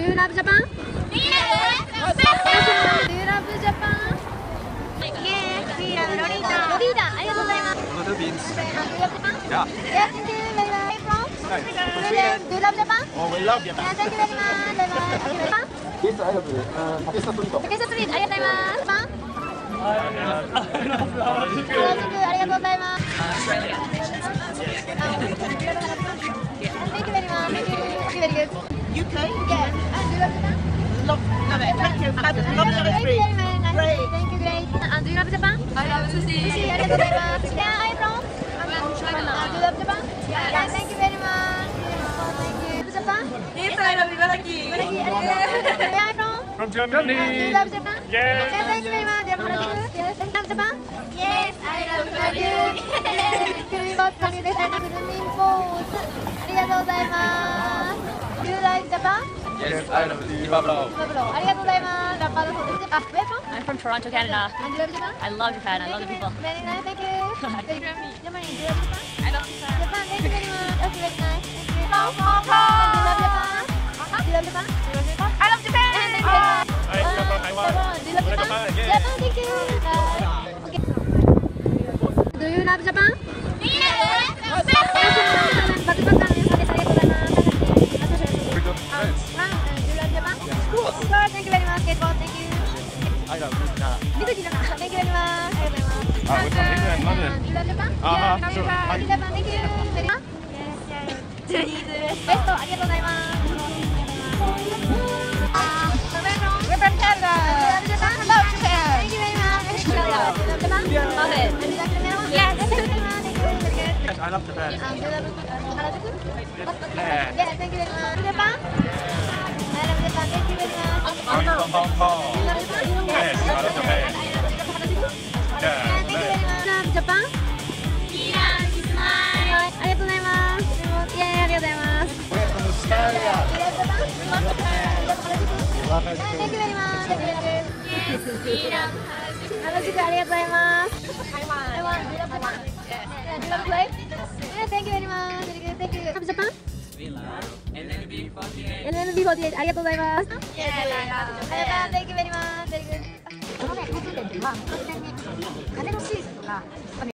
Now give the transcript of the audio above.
you love Japan? Yes. Do you love Japan? Yes, we love Lolita. Lolita, ありがとうございます。 What are the beans? Do you love Japan? Yeah. Yes, thank you very much. From? Hi. Sweden. Do you love Japan? Oh, we love Japan. Yeah, thank you very much. Bye bye. Thank you very much. Yes, I love竹下ストリート。 竹下ストリート、ありがとうございます。パン？ありがとうございます。Thank you very much. Thank you. Very good. UK. Yes. Do you love Japan? Love it. Thank you. Love it. Thank you very much. Nice to Great. meet you. Thank you, great. Do you love Japan? I love sushi. Sushi, ありがとうございます。Where are you from? Do you love Japan? Yeah. Thank you very much. Thank you. Japan? Yes, I love Ibaraki. Where are you from? From Do you Germany. love Japan? Yes. Yeah, thank you very much. Yes, love Japan? Yes, I love Thank you. クリボットにですね、グルミンポーズ。ありがとうございます。You like Japan? Yes, I love the Pablo. ありがとうございます。ラッパーの方です。あ、where from? I'm from Toronto, Canada. And you love Japan? I love Japan. I love the people. Very nice, thank you. Germany, do you love Japan? I love Japan. Japan, thank you very much. That's very nice. Thank you. Hong Kong. Do you love Japan? Do you love Japan? I love Japan. Thank you very much. Hi, Japan, Taiwan. Do you love Japan? Japan, yes. Japan, thank you. Do you love Japan? Yes. バックパッカーの皆さんです。ありがとうございます。 We're good friends. Do you love Japan? Of course, thank you very much. Skateboard, thank you. I love China. Thank you very much. ありがとうございます。 We're from England, London. Do you love Japan? Uh-huh, sure. Thank you, Japan. Thank you very much. ベストありがとうございます。We're from Canada. Do you love Japan? Love Japan. Thank you very much. Do you love Japan? Love it. Do you love Japan? Yes. Thank you very much. Thank you. Very good. Yes, I love Japan. Do you love Harajuku? Yeah. Yeah, thank you very much. Japan? I love Japan. Thank you very much. I'm from Hong Kong. Do you love Japan? Yes, I love Japan. Yeah, Yeah. thank you very much. Love Japan? ありがとうございます。イエーイ、ありがとうございます。 We're from Australia. Thank you very much. Thank you very much. 原宿ありがとうございます。Taiwan. Do you love Japan? Yeah, do you love play? Yeah, thank you very much. Very good. Thank you. Love Japan? NMB48 ありがとうございます。Japan. Thank you very much. Very good. このね、交通店っていうのは、突然に風のシーズンとか、